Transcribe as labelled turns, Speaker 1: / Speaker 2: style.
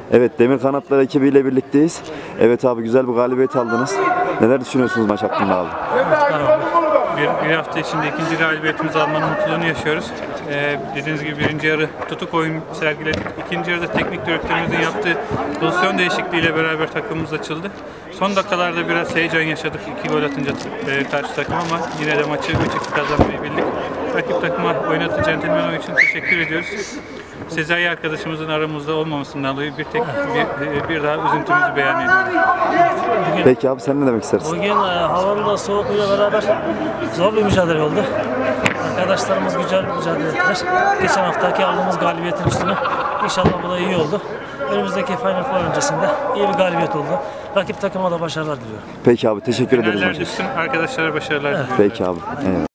Speaker 1: Evet, Demir Kanatlar ekibiyle birlikteyiz. Evet abi, güzel bir galibiyet aldınız. Neler düşünüyorsunuz maç hakkında abi?
Speaker 2: Bir hafta içinde ikinci galibiyetimizi almanın mutluluğunu yaşıyoruz. Dediğiniz gibi birinci yarı tutuk oyun sergiledik. İkinci yarıda teknik direktörümüzün yaptığı pozisyon değişikliğiyle beraber takımımız açıldı. Son dakikalarda biraz heyecan yaşadık 2 gol atınca karşı takım, ama yine de maçı 3-2 kazanmayı bildik. Rakip takıma oynadığı centilmen oyun için teşekkür ediyoruz. Sezai arkadaşımızın aramızda olmamasından dolayı bir daha üzüntümüzü beyan ediyorum.
Speaker 1: Peki abi, sen ne demek istersin?
Speaker 3: Bugün havanın da soğukluğuyla beraber zor bir mücadele oldu. Arkadaşlarımız güzel mücadele ettiler. Geçen haftaki aldığımız galibiyetin üstüne inşallah bu da iyi oldu. Önümüzdeki Final Four öncesinde iyi bir galibiyet oldu. Rakip takıma da başarılar diliyorum.
Speaker 1: Peki abi, teşekkür ederiz.
Speaker 2: Finaller düşsün, arkadaşlara başarılar diliyorum.
Speaker 1: Peki abi. Evet.